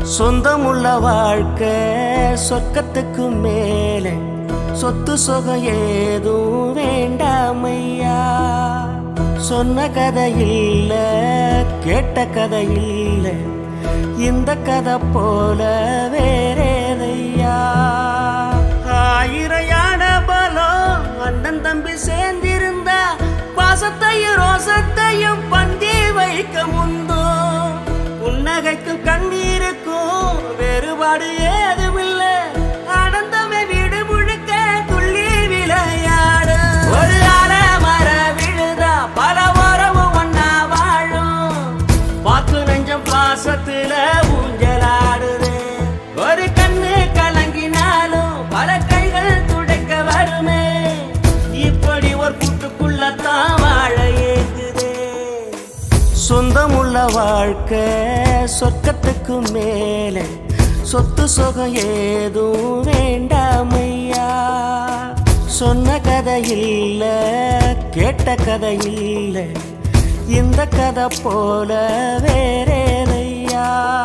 சொந்தமுள்ள வாழ்க்கை சொர்க்கத்துக்கு மேலே சொத்து சொகம் ஏதும் வேண்டாமையா. சொன்ன கதை இல்ல கேட்ட கதை இல்ல இந்த கதை போல வேறேதையா. ஆயிரையான பலம் அண்ணன் தம்பி சேர்ந்திருந்தா பாசத்தையும் ரோசத்தையும் பந்தி வைக்க முந்தோ. புன்னகைக்கும் கண்ணீருக்கும் வேறுபாடு ஏதுமில்ல. ஆனந்தமே வீடு முழுக்க துள்ளி விளையாடு. ஒரு மர விழுதா பல உறவும் ஒன்னா வாழும். பாக்கு நெஞ்சம் பாசத்துல ஊஞ்சலாடுது. ஒரு கண்ணு கலங்கினாலும் பல கைகள் துடைக்க வருமே. இப்படி ஒரு கூட்டுக்குள்ளத்தான் வாழ ஏங்குதே. சொந்தமுள்ள வாழ்க்கை சொர்க்கத்துக்கு மேலே சொத்து சொகம் ஏதும் வேண்டாமையா. சொன்ன கதை இல்ல கேட்ட கதை இல்ல இந்த கதை போல வேறேதையா.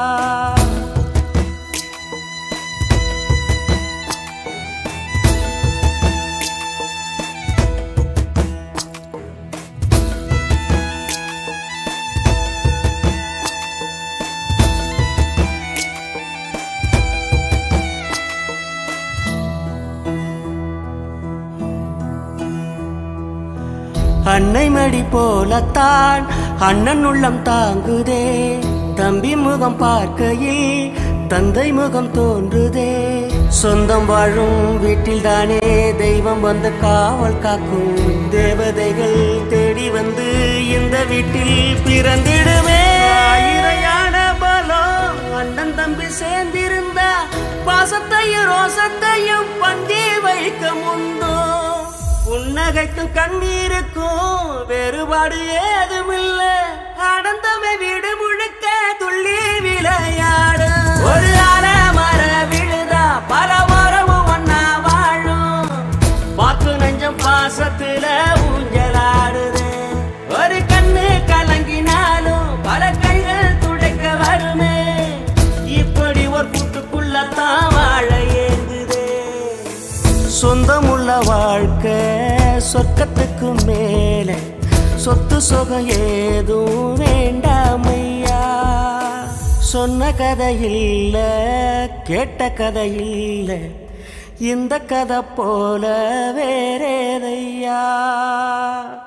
அன்னை மடி போலத்தான் அண்ணன் உள்ளம் தாங்குதே. தம்பி முகம் பார்க்கையில் தந்தை முகம் தோன்றுதே. சொந்தம் வாழும் வீட்டில் தானே தெய்வம் வந்து காவல் காக்கும். தேவதைகள் தேடி வந்து இந்த வீட்டில் பிறந்திடுமே. ஆயிரையான பலம் அண்ணன் தம்பி சேர்ந்திருந்தா பாசத்தையும் ரோசத்தையும் பந்தி வைக்க முந்தோ. புன்னகைக்கும் கண்ணீருக்கும் வேறுபாடு ஏதுமில்ல. ஆனந்தமே வீடு முழுக்க துள்ளி விளையாடு. ஒரு மர விழுதா பல உறவும் ஒன்னா வாழும். பாக்கு நெஞ்சம் பாசத்துல ஊஞ்சலாடுது. ஒரு கண்ணு கலங்கினாலும் பல கைகள் துடைக்க வருமே. இப்படி ஒரு கூட்டுக்குள்ளத்தான் வாழ ஏங்குதே. சொந்தமுள்ள வாழ்க்கை சொர்க்கத்துக்கு மேலே சொத்து சொகம் ஏதும் வேண்டாமையா. சொன்ன கதை இல்ல கேட்ட கதை இல்ல இந்த கதை போல வேறேதையா.